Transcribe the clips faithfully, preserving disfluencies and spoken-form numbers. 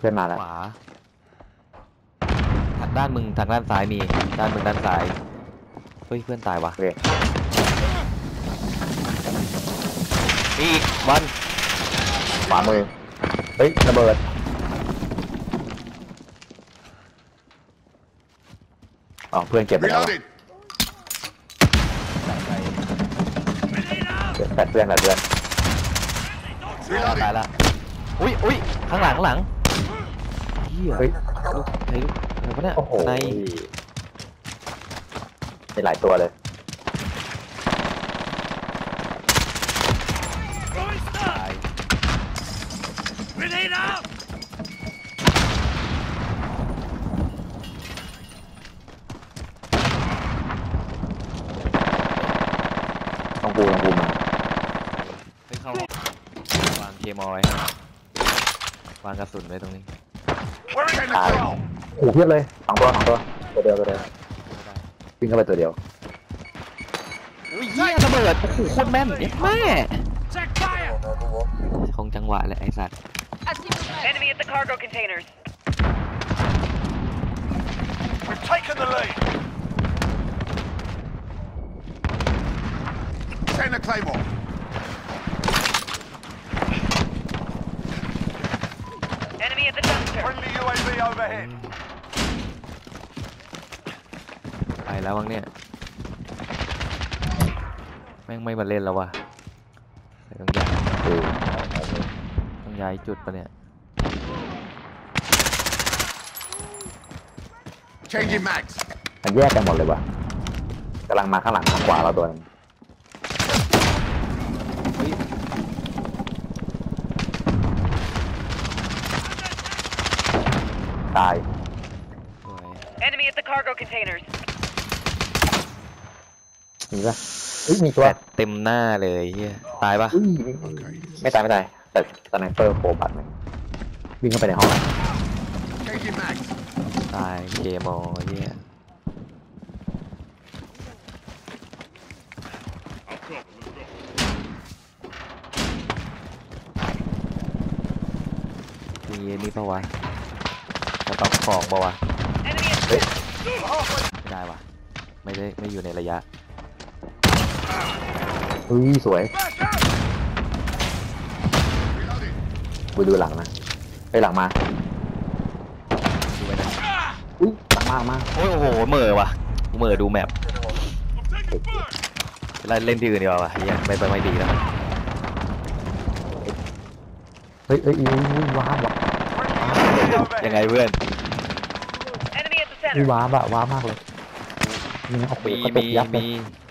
เพื่อนมาแล้วขวาทางด้านมึงทางด้านซ้ายมีด้านมึงด้านซ้ายเฮ้ยเพื่อนตายวะอีกวันขวามือเฮ้ยระเบิดอ๋อเพื่อนเก็บไปแล้วแปดเพื่อนแปดเพื่อนตายละอุ้ยอุ้ยข้างหลังข้างหลังเฮ้ยลูกไอ้ลูกอะไรวะเนี่ยในมีหลายตัวเลยต้องกูต้องกูมาไปเข้าวางเคมอไว้วางกระสุนไว้ตรงนี้ตายโอ้โหเพียบเลยสองตัวสองตัวตัวเดียวตัวเดียววิ่งเข้าไปตัวเดียวอุ้ยเหี้ยระเบิดโอ้โหโคตรแม่นแม่ของจังหวะเลยไอ้สัตว์ Enemy at the cargo containers. We've taken the lead. Send a claymore. Enemy at the dumpster. Bring the U A V overhead. ไปแล้ววังเนี่ยแม่งไม่มาเล่นแล้ววะใส่ต้องย้ายต้องย้ายจุดปะเนี่ย Changing mags มันแยกกันหมดเลยวะกำลังมาข้างหลังทางขวาเราตัวนึงตาย Enemy at the cargo containers. มีปะเฮ้ยมีตัวเต็มหน้าเลยเฮียตายปะไม่ตายไม่ตายแต่สไนเปอร์โฟบัตมันวิ่งเข้าไปในห้องตายเคมอเฮียมีนี่ปะวะสต็อกของปะวะเฮ้ยไม่ได้วะไม่ได้ไม่อยู่ในระยะอุ้ยสวยไปดูหลังนะไปหลังมาดูไปนะอุ้ยหลังมามาโอ้ยโอ้โหเหม่อว่ะเหม่อดูแมปเล่นเล่นที่อื่นดีกว่าวะยังไม่ไปไม่ดีแล้วเฮ้ยเฮ้ยว้าวยังไงเพื่อนมีว้าบะว้ามากเลยมีออกมีมีมี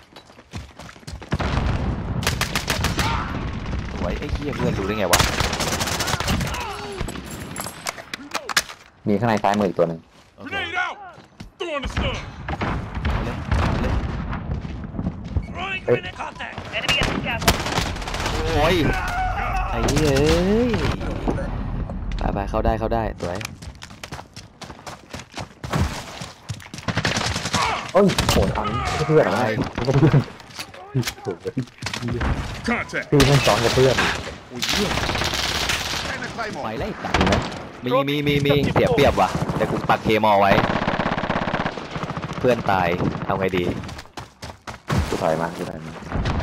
สวยไอ้เหี้ยเพื่อนรู้ได้ไงวะมีข้างในซ้ายมืออีกตัวหนึ่งโอ้ยไอ้เฮ้ยไปไปเข้าได้เข้าได้สวยโอ้ยโหดอันนี้เพื่อนอะไรก็เพื่อนโหดเลยคือมันสอนกับเพื่อนอุ้ยไปไล่ตัดไหมมีมีมีมีเสียเปรียบว่ะแต่กูปักเคมอไว้เพื่อนตายเอาไงดีกูถอยมากูถอยมา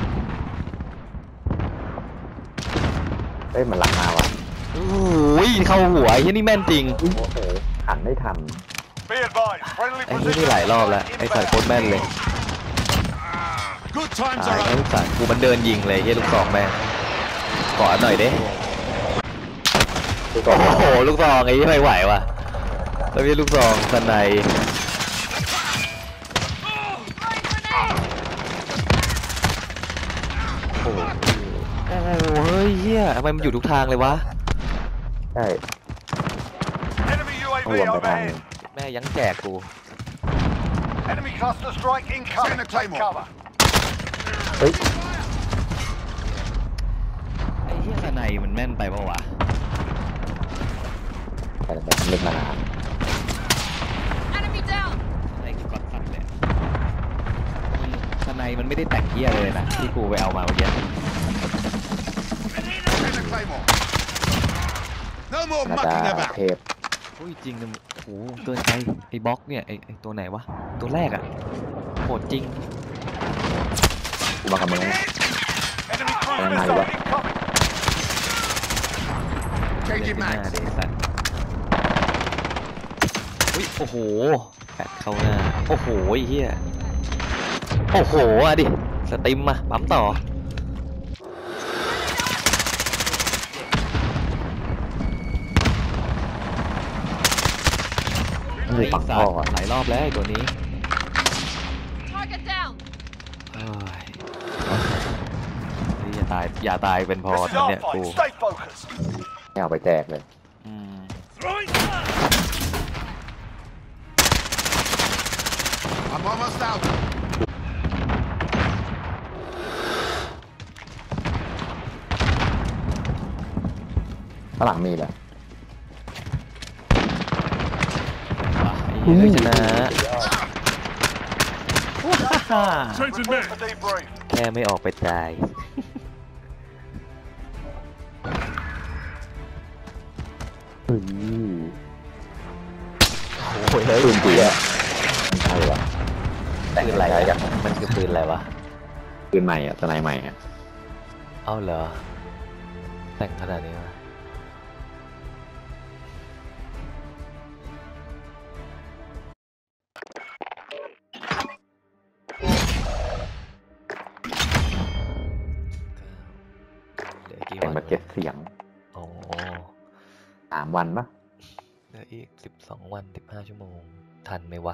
เอ้ยมันหลังมาว่ะโอ้ยเข้าหัวไอ้นี่แม่นจริงโอ้โหหันไม่ทันไอ้ที่นี่หลายรอบแล้วไอ้สัตว์โคตรแม่นเลยตายไอ้ลูกสัตว์กูมันเดินยิงเลยเฮ้ยลูกสองแม่งขอหน่อยดิโอ้โหลูกซองไอ้ที่ไม่ไหวว่ะแล้วพี่ลูกซองสไนโอ้โหเฮ้ยเฮียทำไมมันอยู่ทุกทางเลยวะใช่รวมไปทางแม่ยังแจกกูเฮ้ยไอ้เฮียสไนมันแม่นไปปะวะแต่แต่เล่นมานานไอ้กูกดสัตว์เลยสไนมันไม่ได้แต่งเฮียเลยนะที่กูไปเอามาเมื่อกี้นาตาเทพโอ้ยจริงนะโอ้โหเกินไปไอ้บล็อกเนี่ยไอ้ไอ้ตัวไหนวะตัวแรกอะโหดจริงกูมากับมึงนะ Enemy cruise Đang missile này vậy? incoming. เล่นหน้าเดสันอุ้ยโอ้โหแปดเข้าหน้าโอ้โหไอ้เหี้ยโอ้โหอ่ะดิสติมมาปั๊มต่อมันอยู่ฝั่งท่ออะหลายรอบแล้วไอ้ตัวนี้ Target down. เอ้ยนี่อย่าตายอย่าตายเป็นพอ This is นะ our เนี่ยกู fight. Stay focused. ไม่เอาไปแจกเลยอืม I'm almost out. ข้างหลังมีแหละไอ้เหี้ยชนะว้า Report for debrief. แค่ไม่ออกไปตายเฮ้ยโอ้ยเฮ้ยปืนจีอะไม่ใช่วะแต่งปืนอะอะไร ไรกันมันคือปืนอะไรวะปืนใหม่อะสไนใหม่อะเอ้าเหรอ แต่งขนาดนี้วะเหลือกี่แต่งวันแบบเก็บเสียงโอ้สามวันปะเหลืออีกสิบสองวันสิบห้าชั่วโมง ทันไหมวะ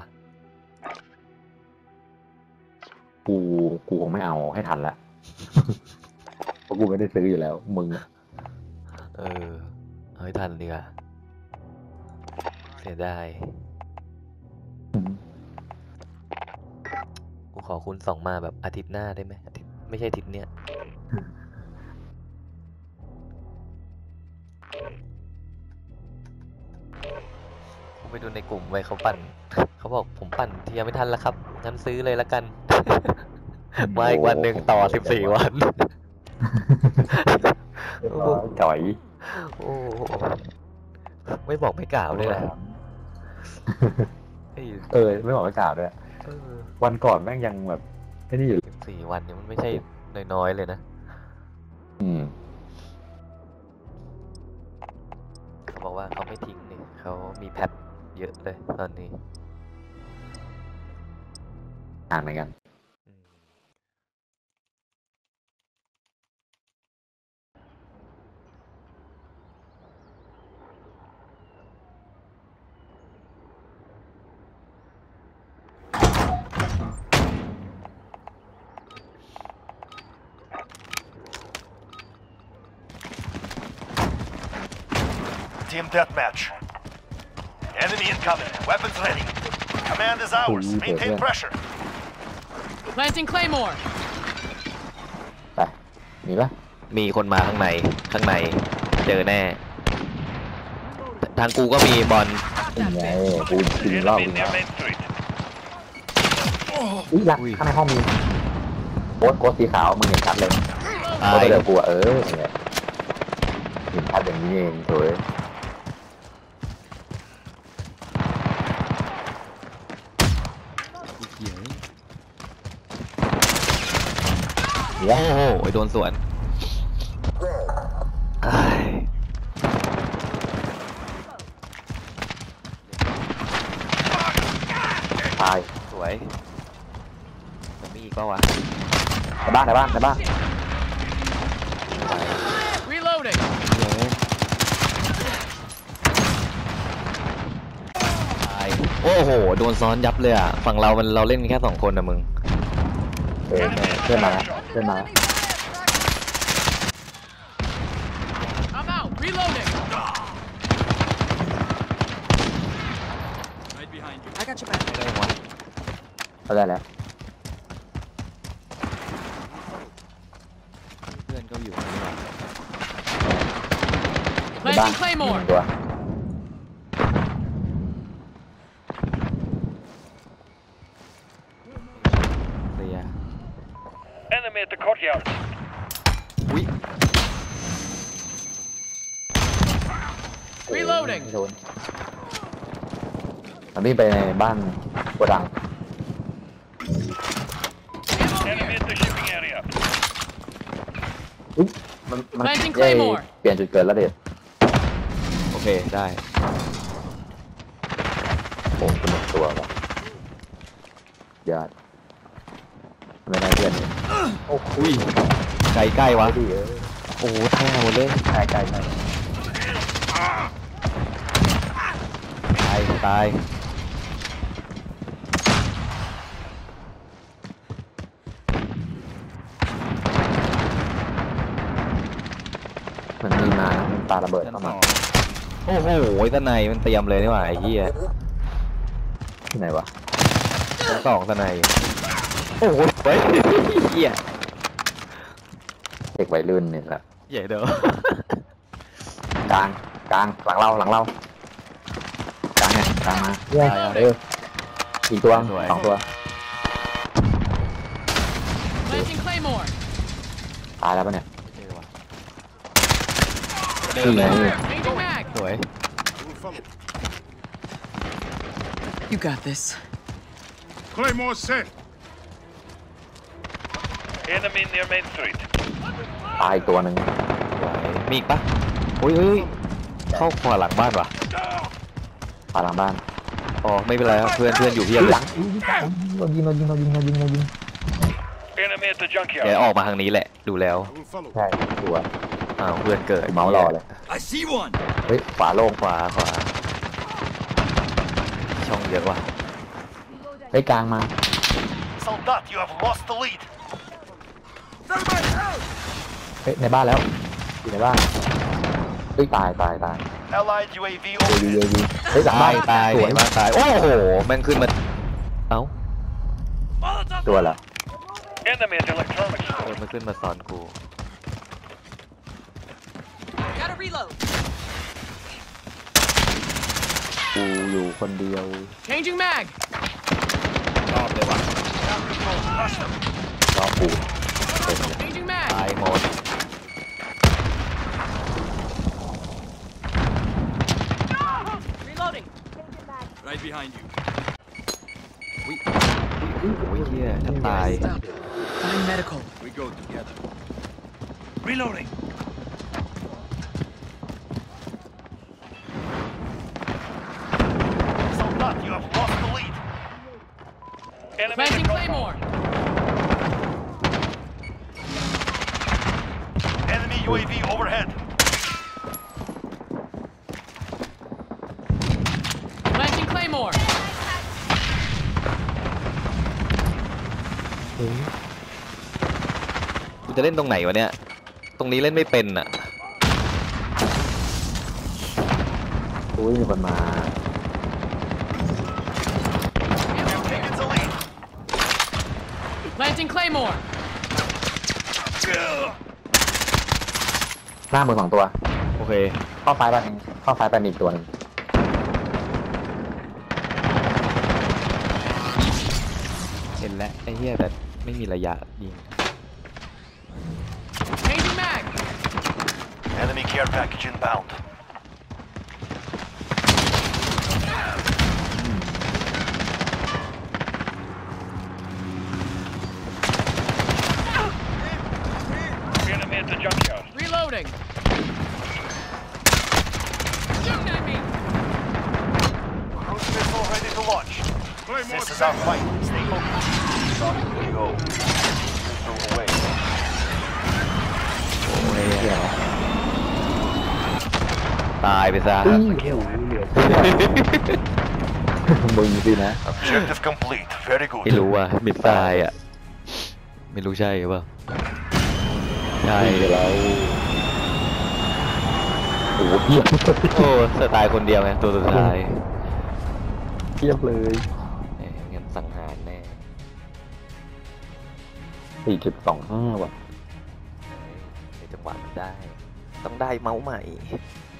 กูกูคงไม่เอาให้ทันละ เพราะกูไม่ได้ซื้ออยู่แล้ว มึงอะเออเอาให้ทันดีกว่าเสียดาย กูขอคุณสองมาแบบอาทิตย์หน้าได้ไหมอาทิตย์ไม่ใช่อาทิตย์เนี้ยกูไปดูในกลุ่มไว้เขาปั่น เขาบอกผมปั่นเทียร์ไม่ทันแล้วครับ งั้นซื้อเลยละกัน มาอีกวันหนึ่งต่อสิบสี่วันจ่อยโอ้โหไม่บอกไม่กล่าวด้วยนะไอ้เออ ไม่บอกไม่กล่าวด้วยเออวันก่อนแม่งยังแบบไอ้นี่อยู่สิบสี่วันเนี่ยมันไม่ใช่น้อยๆเลยนะอืมเขาบอกว่าเขาไม่ทิ้งนี่เขามีแพทเยอะเลยตอนนี้อ่านเหมือนกันอืม Team deathmatch. Enemy incoming. Weapons ready. Command is ours. Ui, Maintain được pressure. Planting Claymore. ไป มีปะมีคนมาข้างในข้างในเจอแน่ ทางกูก็มีบอลนี่ไงกูกินรอบ Enemy กิน near รอบ Main Street. อุ้ยหลังข้างในห้องมีโค้ดโค้ดสีขาวมึงเห็นชัดเลยตาโค้ดยเดี๋ยวกูอะเออเนี่ยเห็นชัดอย่างนี้เองสวยเดี๋ยวโอ้โหไอ้โดนสวนอ้ายตายสวยจะมีอีกเปล่าวะในบ้านในบ้านในบ้านตาย Reloading. ตายโอ้โหโดนซ้อนยับเลยอ่ะฝั่งเรามันเราเล่นแค่สองคนนะมึงเออเพื่อนมาแล้วเพื่อนมาแล้ว I'm out. Reloading. I got your back. ไม่ได้วะเขาได้แล้วเพื่อนก็อยู่ข้างนอกในบ้าน Planting มีห Claymore. นึ่งตัวเรีย Enemy at the courtyard. อุ้ย Reloading. ไม่โดนมันวิ่งไปในบ้านโกดัง Enemy at the shipping area. อุ๊ยมันมัน Planting เย้ Claymore เปลี่ยนจุดเกิดแล้วเด็ดโอเคได้โอ้เป็นหมดตัวว่ะยอดไม่ได้เพื่อนนี่โอ้คุยไกลใกล้วะดีเออโอ้โหแทงหมดเลยใช่ใช่ใช่ตายตายมันมีมานะมันปาระเบิดเข้ามาโอ้โหด้านในมันเตรียมเลยนี่หว่าไอ้เหี้ยที่ไหนวะชั้นสองด้านในโอ้โหเฮ้ยเหี้ยเด็กวัยรุ่นเนี่ยแหละเหี้ยเด้อกลางกลางหลังเราหลังเรากลางเนี่ยกลางมาเอออีกตัวสองตัว Planting Claymore. ตายแล้วปะเนี่ยเจอว่ะนี่ไง Changing mag. สวย You got this. Claymore set. Enemy near Main Street. ตายอีกตัวหนึ่งสวยมีอีกปะโอ้ยเฮ้ยเข้าขวาหลังบ้านว่ะปาหลังบ้านอ๋อไม่เป็นไรครับเพื่อนเพื่อนอยู่เพียบเลหยลังเรายิงเรายิงเรายิงเรายิงเรายิง Enemy at the เดี๋ยว junkyard. ออกมาทางนี้แหละดูแล้ว I will follow. ใช่ตัวอ้าวเพื่อนเกิดเมาส์รอเลย I see one. เฮ้ยขวาโล่งขวาขวาช่องเยอะว่ะเฮ้ยกลางมา Soldat, you have lost the lead. เฮ้ยในบ้านแล้วอยู่ในบ้านเฮ้ยตายตายตาย Allied U A V เอวีเอ overhead. วีเฮ้ยหลังตาบ้านยตายสวยบ้านตายโอ้โหแม่งขึ้นมาเอ้าตัวเหรอ Enemy at electronics เอ store. อมันขึ้นมาสอนกู Gotta reload. กูอยู่คนเดียว Changing mag. รอบเลยว่ะ Rush them. รอบกู Changing mag. ตายหมด Reloading. Right behind you. โอ้ยเฮียแทบตาย Stop. Find medical. We go together. Reloading. Soldat, you have lost the lead. Enemy Planting at Claymore. Enemy U A V overhead. Planting Claymore. กูจะเล่นตรงไหนวะเนี่ยตรงนี้เล่นไม่เป็นอ่ะอุ้ยมีคนมา You've taken the lead. Planting Claymore. หน้ามือสองตัวโอเคเข้าซ้ายไปเข้าซ้ายไปมีอีกตัวหนึ่งเห็นแล้วไอ้เหี้ยแต่ไม่มีระยะยิง Changing mag. Enemy care package inbound. Enemy at the junkyard. Reloading. Shooting at me. Cruise missile ready to launch. Claymore This is set. our fight. Stay focused. Start we go. Missile away. โอ้ยเหี้ยตายไปซะอุ้ยเหี้ยเหลือมึงสินะ Objective complete. Very good. ไม่รู้อ่ะมิดตายอ่ะไม่รู้ใช่หรือเปล่าใช่เดี๋ยวเราโอ้โหเพียบโอ้สไตล์คนเดียวไงตัวสุดท้ายเพียบเลยแหมงั้นสังหารแน่สี่จุดสองห้าว่ะในจังหวะมันได้ ต้องได้เมาส์ใหม่